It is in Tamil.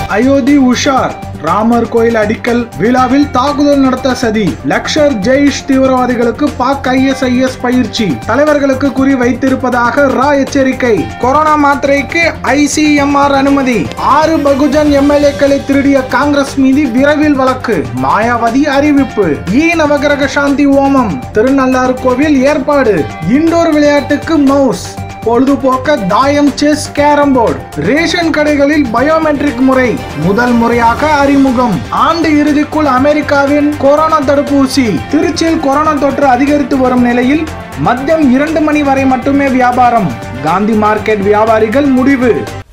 அயோத்தி உஷார். ராமர் கோயில் அடிக்கல் விழாவில் தாக்குதல் நடத்த சதி. லஷ்கர் ஜெய்ஷ் தீவிரவாதிகளுக்கு பாக் ISIS பயிற்சி. தலைவர்களுக்கு குறி வைத்திருப்பதாக ரா எச்சரிக்கை. கொரோனா மாத்திரைக்கு ICMR அனுமதி. 6 பகுஜன் MLA-க்களை திருடிய காங்கிரஸ் மீது விரைவில் வழக்கு. மாயாவதி அறிவிப்பு. நவகிரக சாந்தி ஹோமம். திருநள்ளாறு கோவில் ஏற்பாடு. இண்டோர் விளையாட்டுக்கு மவுஸ். பொழுதுபோக்க தாயம், செஸ், கேரம் போர்டு. ரேஷன் கடைகளில் பயோமெட்ரிக் முறை முதல் முறையாக அறிமுகம். ஆண்டு இறுதிக்குள் அமெரிக்காவின் கொரோனா தடுப்பூசி. திருச்சியில் கொரோனா தொற்று அதிகரித்து வரும் நிலையில் மதியம் 2 மணி வரை மட்டுமே வியாபாரம். காந்தி மார்க்கெட் வியாபாரிகள் முடிவு.